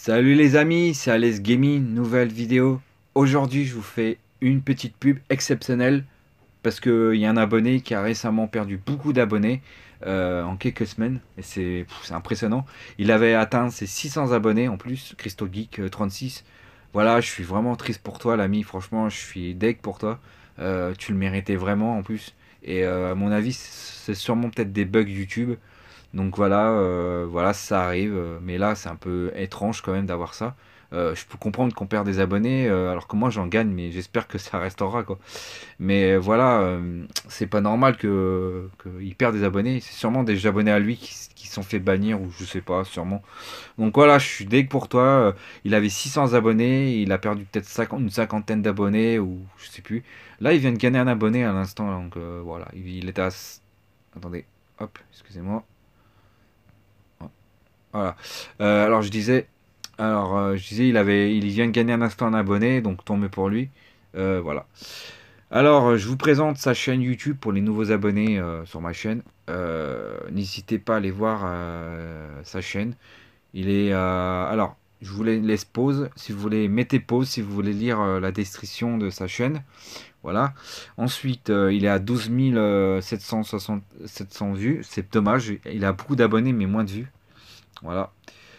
Salut les amis, c'est Alès Gaming, nouvelle vidéo. Aujourd'hui, je vous fais une petite pub exceptionnelle parce qu'il y a un abonné qui a récemment perdu beaucoup d'abonnés en quelques semaines et c'est impressionnant. Il avait atteint ses 600 abonnés en plus, Christo Geek 36. Voilà, je suis vraiment triste pour toi, l'ami. Franchement, je suis deg pour toi. Tu le méritais vraiment en plus. Et à mon avis, c'est sûrement peut-être des bugs YouTube. Donc voilà, voilà, ça arrive. Mais là, c'est un peu étrange quand même d'avoir ça. Je peux comprendre qu'on perd des abonnés, alors que moi j'en gagne, mais j'espère que ça restera quoi. Mais voilà, c'est pas normal qu'il perde des abonnés. C'est sûrement des abonnés à lui qui sont fait bannir ou je sais pas, sûrement. Donc voilà, je suis deg pour toi. Il avait 600 abonnés, il a perdu peut-être une cinquantaine d'abonnés ou je sais plus. Là, il vient de gagner un abonné à l'instant, donc voilà, il était à. Attendez, hop, excusez-moi. Voilà. Alors je disais, il vient de gagner un instant un abonné, donc tant mieux pour lui. Voilà. Alors, je vous présente sa chaîne YouTube pour les nouveaux abonnés sur ma chaîne. N'hésitez pas à aller voir sa chaîne. Alors, je vous laisse pause. Si vous voulez, mettez pause si vous voulez lire la description de sa chaîne. Voilà. Ensuite, il est à 12 700 vues. C'est dommage. Il a beaucoup d'abonnés, mais moins de vues. Voilà.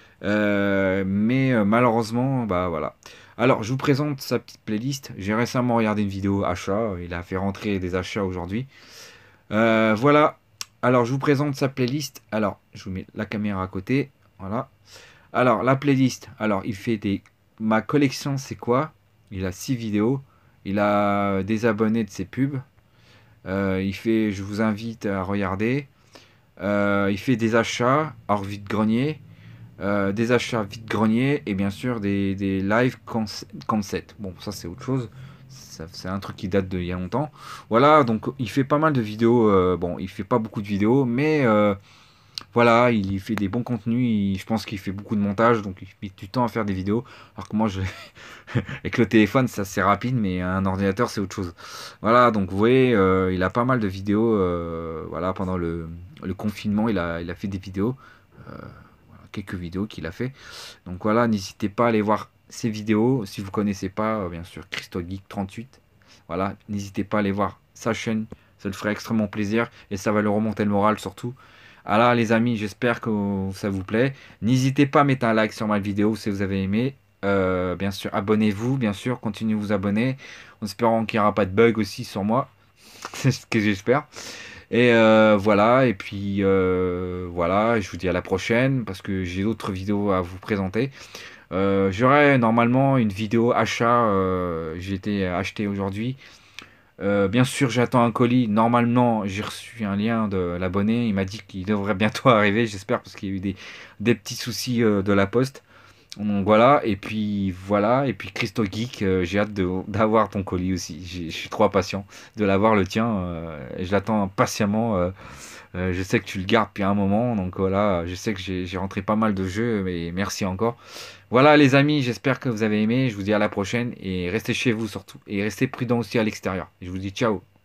Mais malheureusement, bah voilà. Alors, je vous présente sa petite playlist. J'ai récemment regardé une vidéo achat. Il a fait rentrer des achats aujourd'hui. Voilà. Alors, je vous présente sa playlist. Alors, je vous mets la caméra à côté. Voilà. Alors, la playlist. Alors, il fait des. Ma collection, c'est quoi? Il a 6 vidéos. Il a des abonnés de ses pubs. Il fait. Je vous invite à regarder. Il fait des achats hors vide-grenier. Des achats vide-grenier et bien sûr des live concept. Bon, ça c'est autre chose. C'est un truc qui date d'il y a longtemps. Voilà, donc il fait pas mal de vidéos. Bon, il fait pas beaucoup de vidéos, mais voilà, il fait des bons contenus. Je pense qu'il fait beaucoup de montage, donc il met du temps à faire des vidéos. Alors que moi, avec le téléphone, c'est assez rapide, mais un ordinateur, c'est autre chose. Voilà, donc vous voyez, il a pas mal de vidéos. Voilà, pendant le confinement, il a fait des vidéos. Euh, Quelques vidéos qu'il a fait. Donc voilà, n'hésitez pas à aller voir ses vidéos. Si vous connaissez pas, bien sûr, Christo Geek 38. Voilà, n'hésitez pas à aller voir sa chaîne. Ça le ferait extrêmement plaisir et ça va le remonter le moral surtout. Alors les amis, j'espère que ça vous plaît. N'hésitez pas à mettre un like sur ma vidéo si vous avez aimé. Bien sûr, abonnez-vous, bien sûr, continuez de vous abonner. En espérant qu'il n'y aura pas de bug aussi sur moi. C'est ce que j'espère. Et voilà, et puis voilà, je vous dis à la prochaine parce que j'ai d'autres vidéos à vous présenter. J'aurai normalement une vidéo achat, j'ai été acheté aujourd'hui. Bien sûr, j'attends un colis. Normalement, j'ai reçu un lien de l'abonné. Il m'a dit qu'il devrait bientôt arriver, j'espère, parce qu'il y a eu des petits soucis de la poste. Donc voilà, et puis Christo Geek, j'ai hâte d'avoir ton colis aussi. Je suis trop impatient de l'avoir le tien, et je l'attends patiemment. Je sais que tu le gardes depuis un moment, donc voilà, je sais que j'ai rentré pas mal de jeux, mais merci encore. Voilà les amis, j'espère que vous avez aimé. Je vous dis à la prochaine et restez chez vous surtout et restez prudents aussi à l'extérieur. Je vous dis ciao.